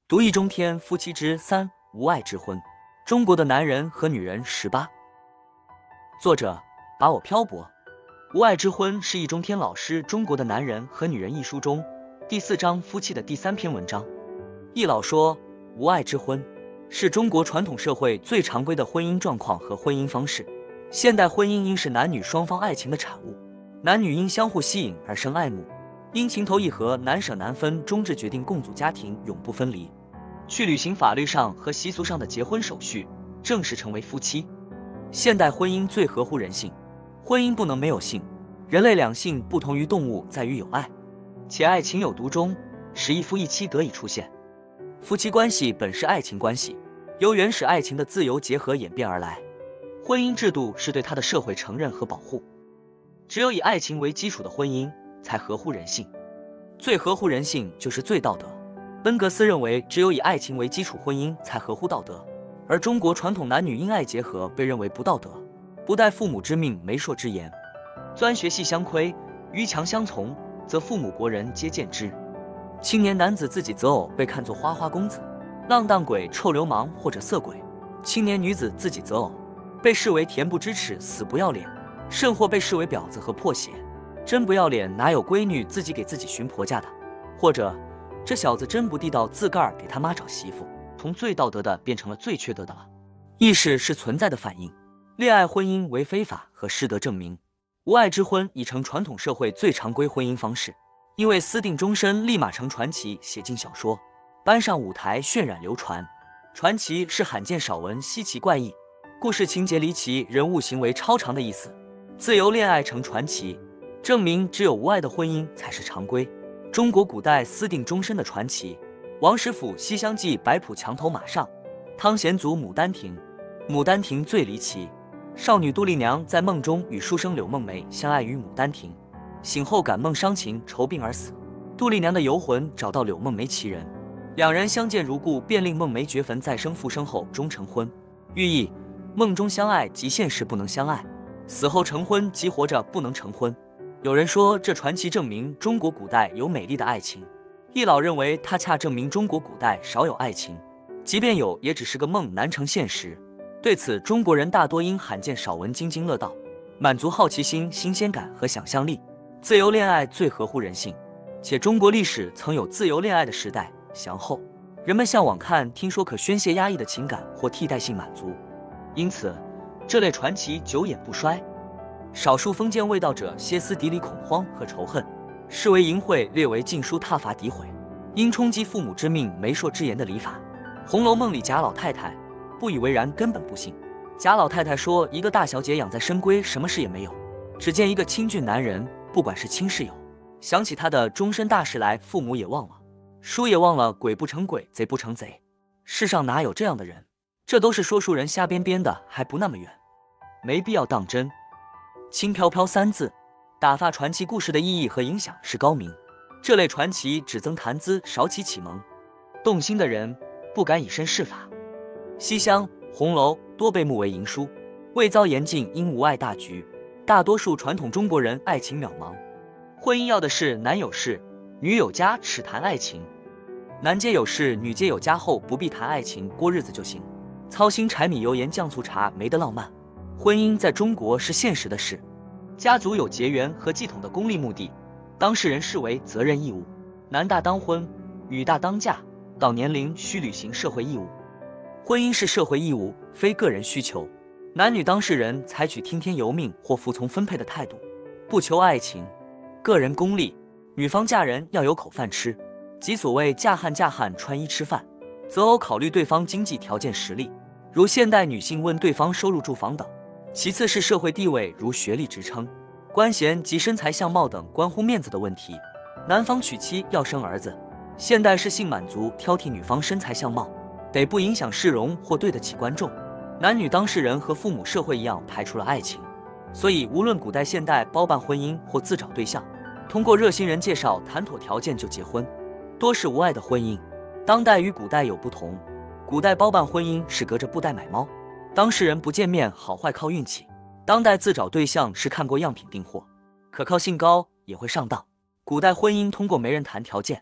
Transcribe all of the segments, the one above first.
读易中天夫妻之3无爱之婚，中国的男人和女人18。作者把我漂泊。无爱之婚是易中天老师《中国的男人和女人》一书中第4章夫妻的第3篇文章。易老说，无爱之婚是中国传统社会最常规的婚姻状况和婚姻方式。现代婚姻应是男女双方爱情的产物，男女因相互吸引而生爱慕，因情投意合难舍难分，终至决定共组家庭，永不分离，去履行法律上和习俗上的结婚手续，正式成为夫妻。现代婚姻最合乎人性，婚姻不能没有性。人类两性不同于动物，在于有爱，且爱情有独钟，使一夫一妻得以出现。夫妻关系本是爱情关系，由原始爱情的自由结合演变而来。婚姻制度是对它的社会承认和保护，只有以爱情为基础的婚姻才合乎人性。最合乎人性就是最道德。恩格斯认为，只有以爱情为基础婚姻才合乎道德，而中国传统男女因爱结合被认为不道德，不待父母之命媒妁之言，钻学系相窥，逾墙相从，则父母国人皆见之。青年男子自己择偶被看作花花公子、浪荡鬼、臭流氓或者色鬼，青年女子自己择偶被视为恬不知耻、死不要脸，甚或被视为婊子和破鞋。真不要脸，哪有闺女自己给自己寻婆家的？或者这小子真不地道，自个儿给他妈找媳妇，从最道德的变成了最缺德的了。意识是存在的反应，恋爱婚姻为非法和失德证明。无爱之婚已成传统社会最常规婚姻方式，因为私定终身立马成传奇，写进小说，搬上舞台渲染流传。传奇是罕见少闻、稀奇怪异，故事情节离奇，人物行为超常的意思。自由恋爱成传奇，证明只有无爱的婚姻才是常规。中国古代私定终身的传奇，王实甫《西厢记》摆谱墙头马上，汤显祖《牡丹亭》。牡丹亭最离奇，少女杜丽娘在梦中与书生柳梦梅相爱于牡丹亭，醒后感梦伤情，愁病而死。杜丽娘的游魂找到柳梦梅其人，两人相见如故，便令梦梅掘坟再生复生后终成婚。寓意梦中相爱即现实不能相爱，死后成婚即活着不能成婚。有人说这传奇证明中国古代有美丽的爱情，易老认为它恰证明中国古代少有爱情，即便有也只是个梦，难成现实。对此，中国人大多因罕见少闻津津乐道，满足好奇心、新鲜感和想象力。自由恋爱最合乎人性，且中国历史曾有自由恋爱的时代，详后人们向往看、听说可宣泄压抑的情感或替代性满足，因此这类传奇久演不衰。少数封建卫道者歇斯底里、恐慌和仇恨，视为淫秽，略为禁书挞伐诋毁，因冲击父母之命媒妁之言的礼法。《红楼梦》里贾老太太不以为然，根本不信。贾老太太说，一个大小姐养在深闺，什么事也没有，只见一个清俊男人，不管是亲是友，想起他的终身大事来，父母也忘了，书也忘了，鬼不成鬼，贼不成贼，世上哪有这样的人？这都是说书人瞎编编的，还不那么远，没必要当真。轻飘飘3字打发传奇故事的意义和影响是高明，这类传奇只增谈资，少起启蒙，动心的人不敢以身试法。西厢、红楼多被目为淫书，未遭严禁，因无爱大局。大多数传统中国人爱情渺茫，婚姻要的是男有事，女有家，只谈爱情。男皆有事，女皆有家后不必谈爱情，过日子就行。操心柴米油盐酱醋茶，没得浪漫。婚姻在中国是现实的事，家族有结缘和继统的功利目的，当事人视为责任义务。男大当婚，女大当嫁，到年龄需履行社会义务。婚姻是社会义务，非个人需求。男女当事人采取听天由命或服从分配的态度，不求爱情，个人功利。女方嫁人要有口饭吃，即所谓嫁汉穿衣吃饭，择偶考虑对方经济条件实力，如现代女性问对方收入住房等。其次是社会地位，如学历职称、官衔及身材相貌等关乎面子的问题。男方娶妻要生儿子，现代是性满足，挑剔女方身材相貌，得不影响市容或对得起观众。男女当事人和父母社会一样排除了爱情，所以无论古代现代，包办婚姻或自找对象，通过热心人介绍谈妥条件就结婚，多是无爱的婚姻。当代与古代有不同，古代包办婚姻是隔着布袋买猫，当事人不见面，好坏靠运气。当代自找对象是看过样品订货，可靠性高，也会上当。古代婚姻通过媒人谈条件，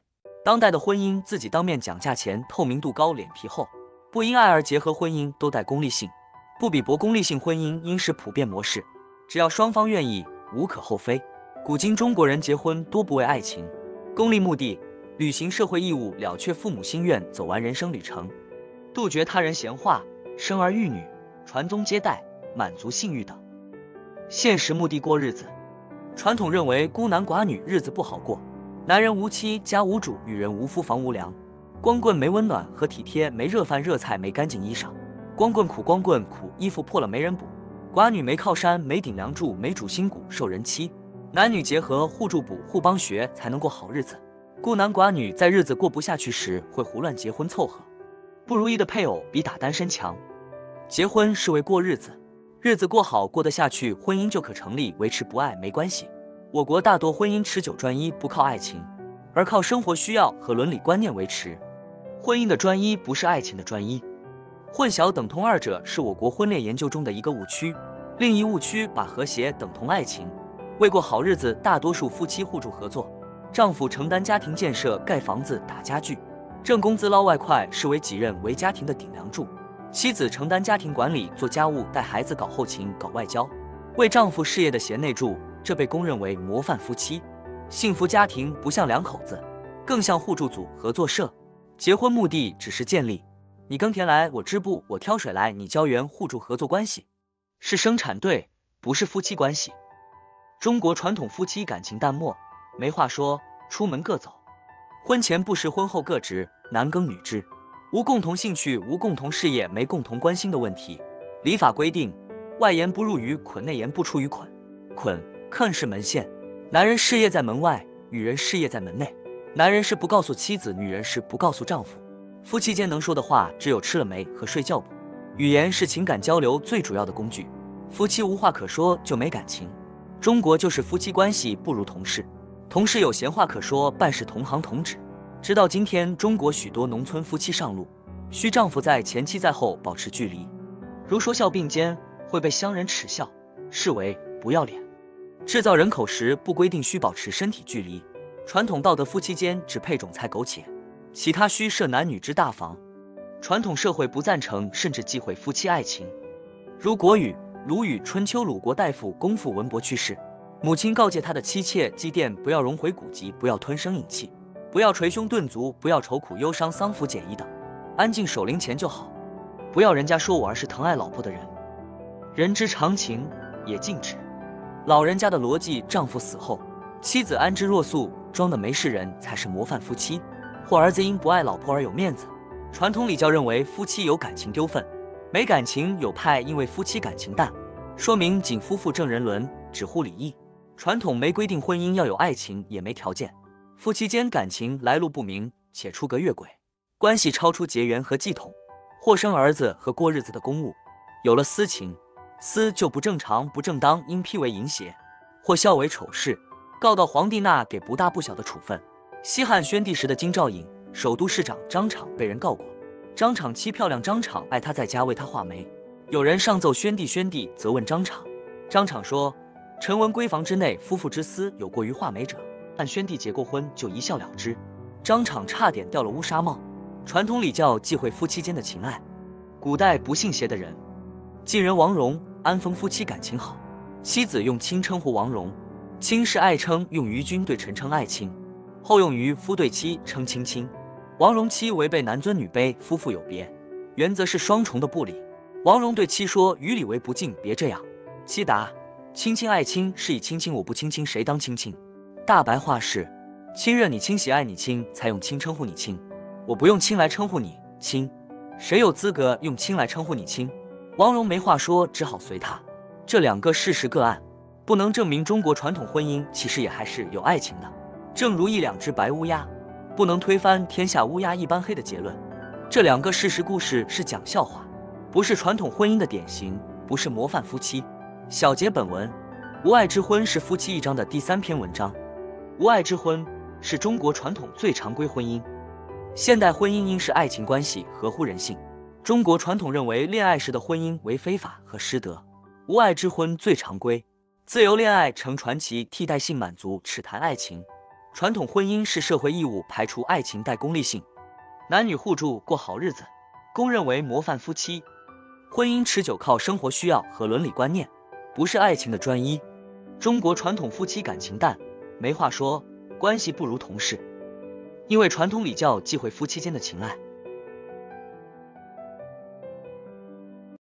当代的婚姻自己当面讲价钱，透明度高，脸皮厚，不因爱而结合婚姻都带功利性，不比驳功利性婚姻应是普遍模式，只要双方愿意，无可厚非。古今中国人结婚多不为爱情，功利目的，履行社会义务，了却父母心愿，走完人生旅程，杜绝他人闲话，生儿育女，传宗接代，满足性欲等。现实目的过日子，传统认为孤男寡女日子不好过，男人无妻家无主，女人无夫房无粮，光棍没温暖和体贴，没热饭热菜，没干净衣裳，光棍苦，衣服破了没人补，寡女没靠山没顶梁柱，没主心骨受人欺，男女结合互助补互帮学才能过好日子。孤男寡女在日子过不下去时会胡乱结婚凑合，不如意的配偶比打单身强。结婚是为过日子，日子过好过得下去，婚姻就可成立，维持不爱没关系。我国大多婚姻持久专一，不靠爱情，而靠生活需要和伦理观念维持。婚姻的专一不是爱情的专一，混淆等同二者是我国婚恋研究中的一个误区。另一误区把和谐等同爱情，为过好日子，大多数夫妻互助合作，丈夫承担家庭建设，盖房子打家具，挣工资捞外快，视为己任为家庭的顶梁柱，妻子承担家庭管理，做家务带孩子，搞后勤搞外交，为丈夫事业的贤内助，这被公认为模范夫妻。幸福家庭不像两口子，更像互助组合作社，结婚目的只是建立你耕田来我织布，我挑水来你浇园，互助合作关系，是生产队，不是夫妻关系。中国传统夫妻感情淡漠，没话说，出门各走，婚前不识，婚后各职，男耕女织，无共同兴趣，无共同事业，没共同关心的问题。礼法规定，外言不入于捆，内言不出于捆，捆是门线，男人事业在门外，女人事业在门内，男人是不告诉妻子，女人是不告诉丈夫。夫妻间能说的话只有吃了没和睡觉不，语言是情感交流最主要的工具，夫妻无话可说就没感情。中国就是夫妻关系不如同事，同事有闲话可说，办事同行同旨。直到今天，中国许多农村夫妻上路，需丈夫在前妻在后保持距离，如说笑并肩会被乡人耻笑，视为不要脸。制造人口时不规定需保持身体距离，传统道德夫妻间只配种菜苟且，其他需设男女之大房。传统社会不赞成甚至忌讳夫妻爱情，如国语、鲁语、春秋鲁国大夫公父文伯去世，母亲告诫他的妻妾祭奠不要荣回古籍，不要吞声饮气，不要捶胸顿足，不要愁苦忧伤丧服简仪等，安静守灵前就好，不要人家说我儿是疼爱老婆的人。人之常情也禁止。老人家的逻辑，丈夫死后妻子安之若素，装的没事人才是模范夫妻，或儿子因不爱老婆而有面子。传统礼教认为夫妻有感情丢份，没感情有派因为夫妻感情淡，说明仅夫妇正人伦，只护礼义。传统没规定婚姻要有爱情，也没条件，夫妻间感情来路不明且出格越轨，关系超出结缘和系统，或生儿子和过日子的公务，有了私情，私就不正常不正当，应批为淫邪，或笑为丑事，告到皇帝那给不大不小的处分。西汉宣帝时的京兆尹首都市长张敞被人告过，张敞妻漂亮，张敞爱他，在家为他画眉。有人上奏宣帝，宣帝责问张敞，张敞说：臣闻闺房之内夫妇之私有过于画眉者，按宣帝结过婚就一笑了之。张敞差点掉了乌纱帽。传统礼教忌讳夫妻间的情爱，古代不信邪的人，晋人王戎安丰夫妻感情好，妻子用亲称呼王戎，亲是爱称，用于君对臣称爱卿，后用于夫对妻称亲亲。王戎妻违背男尊女卑，夫妇有别，原则是双重的不礼。王戎对妻说：于礼为不敬，别这样。妻答：亲亲爱亲是以亲亲，我不亲亲谁当亲亲？大白话是：亲热你亲，喜爱你亲，才用亲称呼你亲，我不用亲来称呼你亲，谁有资格用亲来称呼你亲？王戎没话说，只好随他。这两个事实个案，不能证明中国传统婚姻其实也还是有爱情的，正如一两只白乌鸦，不能推翻天下乌鸦一般黑的结论。这两个事实故事是讲笑话，不是传统婚姻的典型，不是模范夫妻。小结本文，无爱之婚是夫妻一章的第3篇文章。无爱之婚是中国传统最常规婚姻，现代婚姻应是爱情关系，合乎人性。中国传统认为恋爱时的婚姻为非法和失德，无爱之婚最常规。自由恋爱成传奇，替代性满足，只谈爱情。 传统婚姻是社会义务，排除爱情带功利性，男女互助过好日子，公认为模范夫妻。婚姻持久靠生活需要和伦理观念，不是爱情的专一。中国传统夫妻感情淡，没话说，关系不如同事，因为传统礼教忌讳夫妻间的情爱。